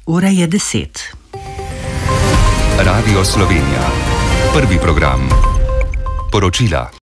Ura je 10. Radio Slovenija. Prvi program. Poročila.